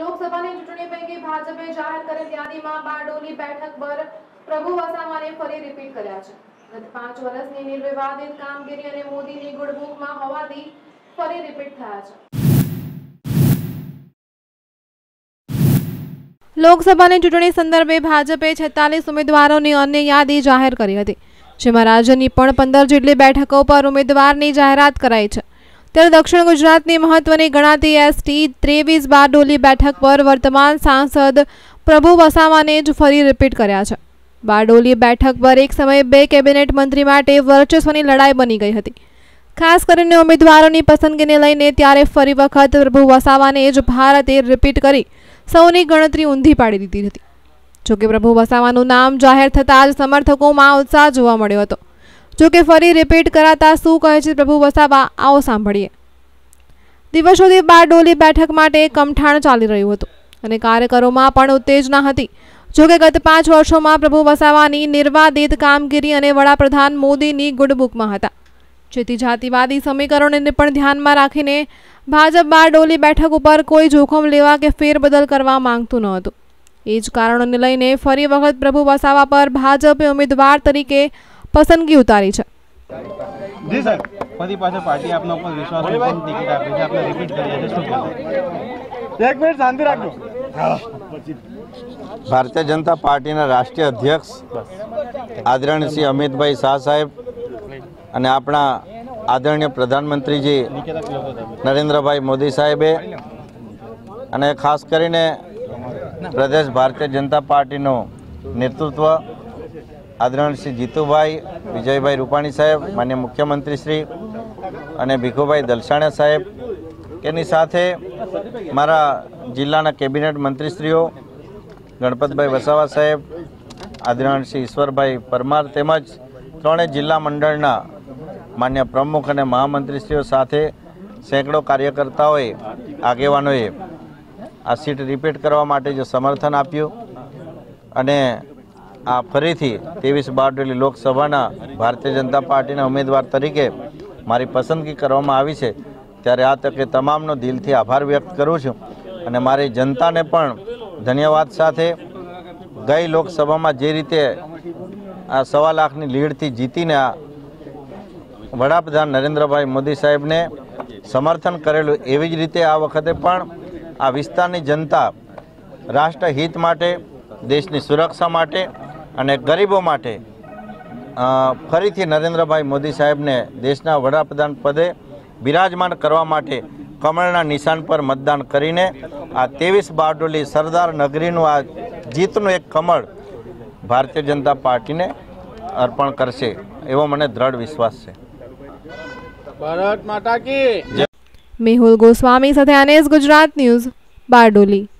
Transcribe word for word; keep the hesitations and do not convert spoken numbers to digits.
લોકસભાની ચૂંટણી પૈકી ભાજપે જાહેર કરેલ યાદીમાં બારડોલી બેઠક પર પ્રભુ વસાવાને ફરી રિપીટ કર્યા છે। ગત પાંચ વર્ષની નિર્વિવાદિત કામગીરી અને મોદીની ગુડબુકમાં હોવાથી ફરી રિપીટ થયા છે। લોકસભાની ચૂંટણી સંદર્ભે ભાજપે છેતાલીસ ઉમેદવારોની અન્ય યાદી જાહેર કરી હતી, જેમાં રાજ્યની પણ પંદર જેટલી બેઠકો પર ઉમેદવારની જાહેરાત કરાઈ છે। ત્યારે દક્ષિણ ગુજરાતની મહત્વની ગણાતી એસટી ત્રેવીસ બારડોલી બેઠક પર વર્તમાન સાંસદ પ્રભુ વસાવાને જ ફરી રિપીટ કર્યા છે। બારડોલી બેઠક પર એક સમયે બે કેબિનેટ મંત્રી માટે વર્ચસ્વની લડાઈ બની ગઈ હતી, ખાસ કરીને ઉમેદવારોની પસંદગીને લઈને। ત્યારે ફરી વખત પ્રભુ વસાવાને જ ભારતે રિપીટ કરી સૌની ગણતરી ઊંધી પાડી દીધી હતી। જોકે પ્રભુ વસાવાનું નામ જાહેર થતાં જ સમર્થકોમાં ઉત્સાહ જોવા મળ્યો હતો। જોકે ફરી રિપીટ કરાતા શું કહે છે પ્રભુ વસાવા, આવો સાંભળીએ। દિવસોથી બારડોલી બેઠક માટે કમઠાણ ચાલી રહ્યું હતું અને કાર્યકરોમાં પણ ઉત્તેજના હતી। જોકે ગત પાંચ વર્ષોમાં પ્રભુ વસાવાની નિર્વાદિત કામગીરી અને વડાપ્રધાન મોદીની ગુડબુકમાં હતા, જેથી જાતિવાદી સમીકરણોને પણ ધ્યાનમાં રાખીને ભાજપ બારડોલી બેઠક ઉપર કોઈ જોખમ લેવા કે ફેરબદલ કરવા માંગતું ન હતું। એ જ કારણોને લઈને ફરી વખત પ્રભુ વસાવા પર ભાજપે ઉમેદવાર તરીકે પસંદગી ઉતારી છે। જી સર, ફરી પાછા પાર્ટી આપના ઉપર વિશ્વાસ મૂકીને ટિકિટ આપી છે, આપણે રિપીટ કરીએ છીએ, શું કહેશો? એક મિનિટ શાંતિ રાખજો। ભારતીય જનતા પાર્ટીના રાષ્ટ્રીય અધ્યક્ષ આદરણીય શ્રી અમિતભાઈ શાહ સાહેબ અને આપણા આદરણીય પ્રધાનમંત્રીજી નરેન્દ્રભાઈ મોદી સાહેબે અને ખાસ કરીને પ્રદેશ ભારતીય જનતા પાર્ટીનું નેતૃત્વ આદરણીય શ્રી જીતુભાઈ વિજયભાઈ રૂપાણી સાહેબ, માન્ય મુખ્યમંત્રી શ્રી અને ભીખુભાઈ દલસાણિયા સાહેબ, એની સાથે મારા જિલ્લાના કેબિનેટ મંત્રીશ્રીઓ ગણપતભાઈ વસાવા સાહેબ, આદરણીય શ્રી ઈશ્વરભાઈ પરમાર તેમજ ત્રણેય જિલ્લા મંડળના માન્ય પ્રમુખ અને મહામંત્રીશ્રીઓ સાથે સેંકડો કાર્યકર્તાઓએ, આગેવાનોએ આ સીટ રિપીટ કરવા માટે જે સમર્થન આપ્યું અને આ ફરીથી ત્રેવીસ બારડોલી લોકસભાના ભારતીય જનતા પાર્ટીના ઉમેદવાર તરીકે મારી પસંદગી કરવામાં આવી છે, ત્યારે આ તકે તમામનો દિલથી આભાર વ્યક્ત કરું છું અને મારી જનતાને પણ ધન્યવાદ સાથે ગઈ લોકસભામાં જે રીતે આ સવા લાખની લીડથી જીતીને આ વડાપ્રધાન નરેન્દ્રભાઈ મોદી સાહેબને સમર્થન કરેલું, એવી જ રીતે આ વખતે પણ આ વિસ્તારની જનતા રાષ્ટ્રહિત માટે, દેશની સુરક્ષા માટે અને ગરીબો માટે ફરીથી નરેન્દ્રભાઈ મોદી સાહેબને દેશના વડાપ્રધાન પદે બિરાજમાન કરવા માટે કમળના નિશાન પર મતદાન કરીને આ ત્રેવીસ બારડોલી સરદાર નગરીનું આ જીતનું એક કમળ ભારતીય જનતા પાર્ટીને અર્પણ કરશે, એવો મને દ્રઢ વિશ્વાસ છે। ભારત માતા કી જય। મેહુલ ગોસ્વામી સાથે અનેસ ગુજરાત ન્યૂઝ, બારડોલી।